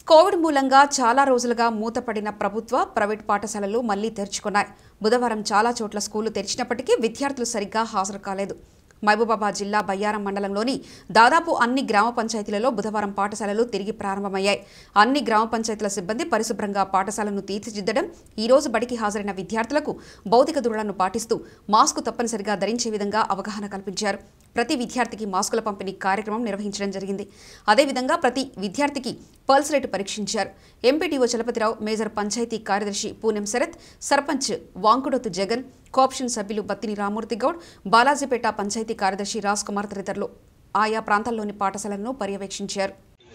Covid మూలంగా చాలా రోజులుగా మూతపడిన ప్రభుత్వ, ప్రైవేట్ పాఠశాలలు మళ్లీ తెరుచుకున్నాయి. బుధవారం చాలా చోట్ల స్కూళ్లు తెరిచినప్పటికీ విద్యార్థులు సరిగ్గా హాజరు కాలేదు. మహబూబాబాద్ జిల్లా బయ్యారం మండలంలోని దాదాపు అన్ని గ్రామ పంచాయతీలలో బుధవారం పాఠశాలలు తిరిగి ప్రారంభమయ్యాయి. అన్ని గ్రామ పంచాయతీల సిబ్బంది పరిశుభ్రంగా పాఠశాలను తీర్చిదిద్దడం, ఈ రోజు బడికి హాజరైన విద్యార్థులకు భౌతిక దూరాలను పాటిస్తూ మాస్కు తప్పనిసరిగా ధరించే విధంగా అవగాహన కల్పించారు. ప్రతి విద్యార్థికి మాస్కుల పంపిణీ కార్యక్రమం నిర్వహించడం జరిగింది. అదేవిధంగా ప్రతి విద్యార్థికి పల్స్ రేటు పరీక్షించారు. ఎంపీటీఓ చలపతిరావు, మేజర్ పంచాయతీ కార్యదర్శి పూనెం శరత్, సర్పంచ్ వాంకుడోతు జగన్, కోఆప్షన్ సభ్యులు బత్తిని రామూర్తి గౌడ్, బాలాజీపేట పంచాయతీ కార్యదర్శి రాజ్ కుమార్ తదితరులు ఆయా ప్రాంతాల్లోని పాఠశాలలను పర్యవేక్షించారు.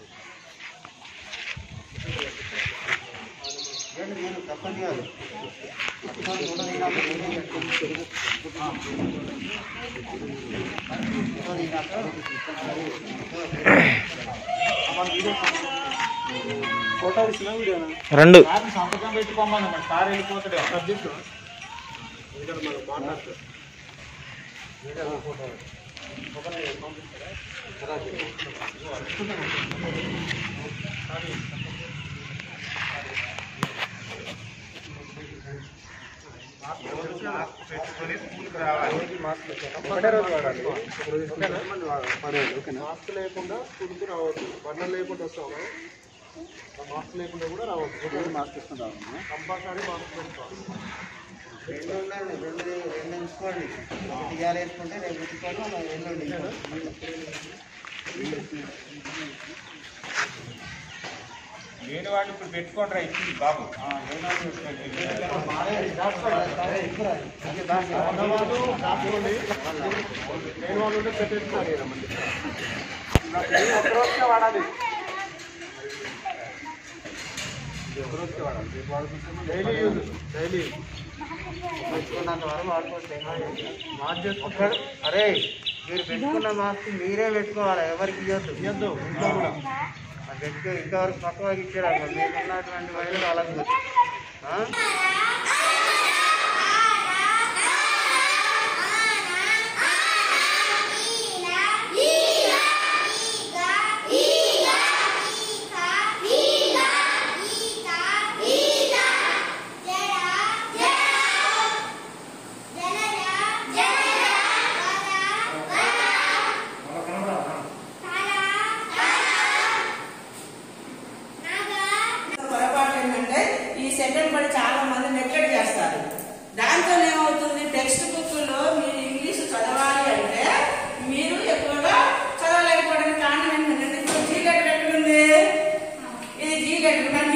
రెండు మాస్క్ లేకుండా స్కూల్కి రావద్దు. వర్ణం లేకుండా వస్తాము, మాస్క్ లేకుండా కూడా రావద్దు. మాస్క్ ఇస్తున్నాం, కంపల్సరీ మాస్క్ పెట్టుకోవాలి. రెండు ఉంచుకోండి, ఇవాళ వేసుకుంటే రేపు పెట్టుకోవాలి. ఎల్లుండి లేని వాళ్ళు ఇప్పుడు పెట్టుకోండి ఇచ్చింది బాబు. లేని వాళ్ళు ఉంటే పెట్టేస్తున్నారు. ఒక్కరోజుకే వాడాలి, ఒక్కరోజుకే వాడాలి. డైలీ యూజ్, డైలీ పెట్టుకున్నంత వరకు వాడుకోవచ్చు. మాస్క్ చేసుకుంటాడు. అరే మీరు పెట్టుకున్న మాస్క్ మీరే పెట్టుకోవాలి, ఎవరికి ఇవ్వద్దు. ఇవ్వద్దు ఇంట్లో కూడా. పెట్టుకో, ఇంతవరకు పక్కగా ఇచ్చారు. మీకు ఉన్నటువంటి మహిళలు అలాగే సెకండ్ పడి చాలా మంది నెగ్లెక్ట్ చేస్తారు. దాంతో ఏమవుతుంది, టెక్స్ట్ బుక్లో మీరు ఇంగ్లీష్ చదవాలి అంటే మీరు ఎక్కువగా చదవలేకపోవడానికి కారణం ఏంటంటే ఇప్పుడు జీ లెటర్ ఎక్కడుంది, ఇది జీ లెటర్.